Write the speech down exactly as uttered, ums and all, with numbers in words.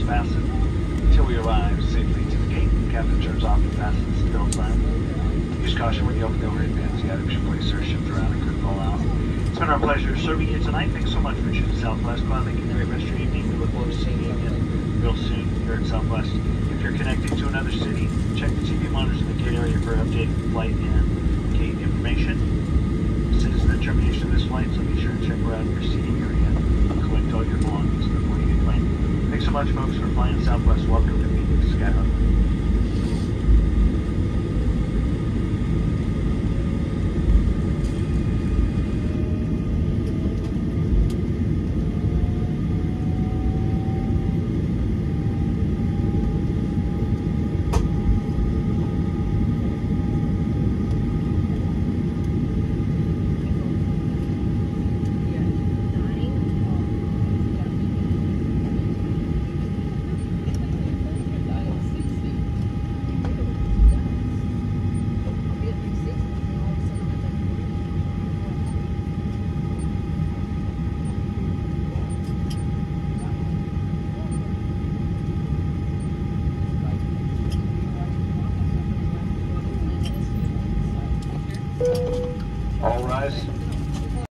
fasten until we arrive safely to the gate. The captain turns off and fastens the belt sign. Use caution when you open the overhead bins. The items you place are shipped around and could fall out. It's been our pleasure serving you tonight. Thanks so much for choosing Southwest. Glad making a great rest of your evening. We look forward to seeing you again real soon here at Southwest. If you're connected to another city, check the T V monitors in the gate area for updated flight and gate information. This is the termination of this flight, so be sure to check around your seating area and collect all your belongings before you get plane. Thanks so much, folks, for flying Southwest. Welcome to Phoenix Skyhawk.